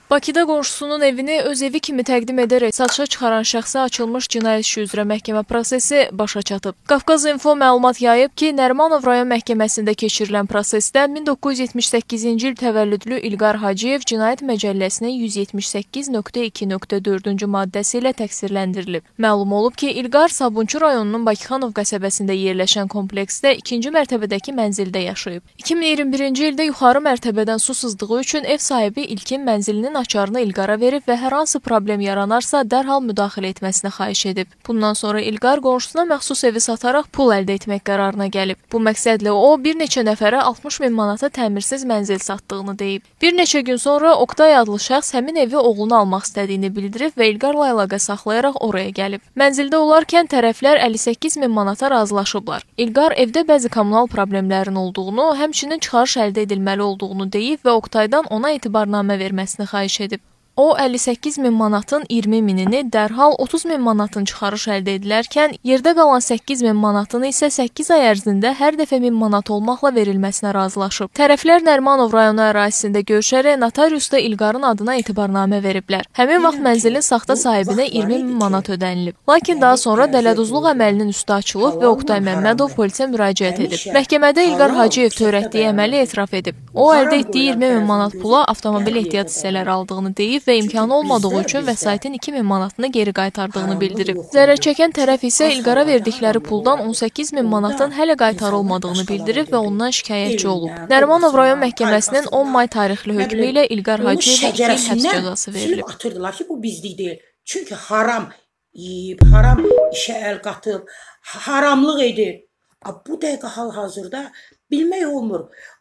Bakıda qonşusunun evini öz evi kimi təqdim edərək satışa çıxaran şəxsə açılmış cinayət işi üzrə məhkəmə prosesi başa çatıb. Qafqaz Info məlumat yayıb ki, Nərimanov rayon məhkəməsində keçirilən prosesdə 1978-ci il təvəllüdlü İlqar Hacıyev Cinayət Məcəlləsinin 178.2.4-cü maddəsi ilə təqsirləndirilib. Məlum olub ki, İlqar Sabunçu rayonunun Bakıxanov qəsəbəsində yerləşən kompleksdə 2-ci mərtəbədəki mənzildə yaşayıb. 2021-ci ildə yuxarı mərtəbədən su sızdığı üçün ev sahibi İlkin mənzilinin açarını İlqara verib və hər hansı problem yaranarsa dərhal müdaxilə etməsini xahiş edib. Bundan sonra İlqar qonşusuna məxsus evi sataraq pul əldə etmək qərarına gəlib. Bu məqsədlə o, bir neçə nəfərə 60 min manata təmirsiz mənzil satdığını deyib. Bir neçə gün sonra Oqtay adlı şəxs həmin evi oğluna almaq istədiyini bildirib və İlqarla əlaqə saxlayaraq oraya gəlib. Mənzildə olarkən tərəflər 58 min manata razılaşıblar. İlqar evdə bəzi kommunal problemlərin olduğunu, həmçinin çıxarış əldə edilməli olduğunu deyib və Oqtaydan ona etibarnamə verməsini xahiş edib. O, 58 min manatın 20 minini dərhal 30 min manatın çıxarış əldə edilərkən, yerdə qalan 8 min manatını isə 8 ay ərzində hər dəfə 1000 manat olmaqla verilməsinə razılaşıb. Tərəflər Nərimanov rayonu ərazisində görüşərək notariusda İlqarın adına etibarnamə veriblər. Həmin vaxt mənzilin saxta sahibinə 20 min manat ödənilib. Lakin daha sonra dələduzluq əməlinin üstü açılıb və Oqtay Məmmədov polisə müraciət edib. Məhkəmədə İlqar Hacıyev törətdiyi əməli etiraf edib. O, əldə etdiyi 20 min manat pula avtomobil ehtiyat hissələri aldığını deyib və imkanı olmadığı üçün vəsaitin 2000 manatını geri qaytardığını bildirib. Zərər çəkən tərəf isə İlqara verdikləri puldan 18 min manatın hələ qaytarılmadığını bildirib və ondan şikayətçi olub. Nərimanov rayon məhkəməsinin 10 may tarixli hökmü ilə İlqar Hacıyevə 2 il həbs cəzası verilib. Atırdılar ki, bu bizlik deyil. Çünki haram yiyib, haram işə əl qatıb, haramlıq edir. Bu dəqiqə hal-hazırda bilmək olmur.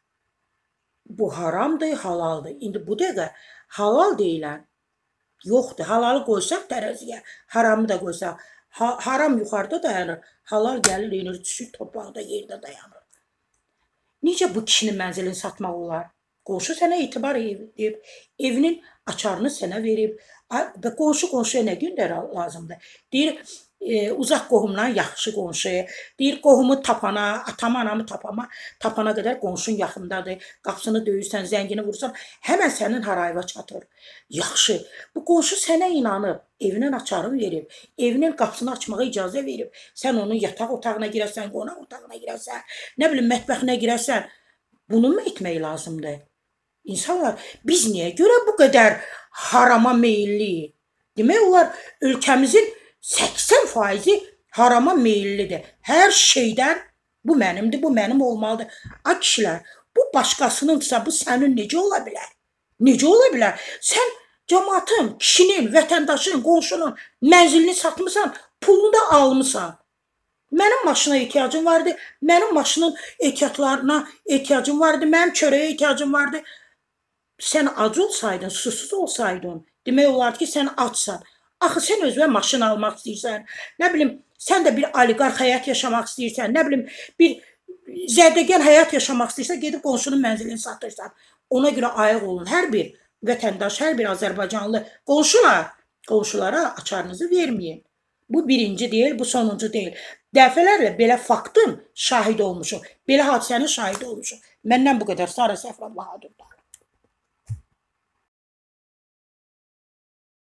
Bu haramdır, halaldır. İndi bu dəqiqə halal deyilən yoxdur. Halalı qoysaq tərəziyə, haramı da qoysaq. Haram yuxarıda dayanır, halal gəlir, inir, düşür, torpaqda, yerdə dayanır. Necə bu kişinin mənzilini satmaq olar? Qonşu sənə etibar edib, evinin açarını sənə verib və qonşuya nə gündə lazımdır? Deyir, uzaq qohumdan yaxşı qonşu, deyir, qohumu tapana, atamı, anamı tapana qədər qonşun yaxındadır, qapısını döyürsən, zəngini vursan, həmən sənin harayva çatır. Yaxşı, bu qonşu sənə inanıb, evinin açarını verib, evinin qapısını açmağa icazə verib, sən onun yataq otağına girəsən, qonaq otağına girəsən, nə bilim, mətbəxinə girəsən, bunu mu etmək lazımdır? İnsanlar, biz niyə görə bu qədər harama meyilliyik? Demək olar, ölkəmizin 80% harama meyillidir. Hər şeydən bu mənimdir, bu mənim olmalıdır. Ay kişilər, bu başqasınınsa, bu sənin necə ola bilər? Necə ola bilər? Sən cəmaatın, kişinin, vətəndaşın, qonşunun mənzilini satmısan, pulunu da almısan. Mənim maşına ehtiyacım vardı, mənim maşının ehtiyatlarına ehtiyacım vardı, mənim çörəyə ehtiyacım vardı. Sən ac olsaydın, susuz olsaydın, demək olardı ki, sən açsan. Axı, sən özünə maşın almaq istəyirsən, nə bilim, sən də bir oliqarx həyat yaşamaq istəyirsən, nə bilim, bir zərdəgən həyat yaşamaq istəyirsən, gedib qonşunun mənzilini satırsan. Ona görə ayıq olun. Hər bir vətəndaş, hər bir Azərbaycanlı qonşulara açarınızı verməyin. Bu birinci deyil, bu sonuncu deyil. Dəfələrlə belə faktın şahid olmuşum, belə hadisənin şahidi olmuşum. Məndən bu qədər. Sara Səfran Bahadur'da.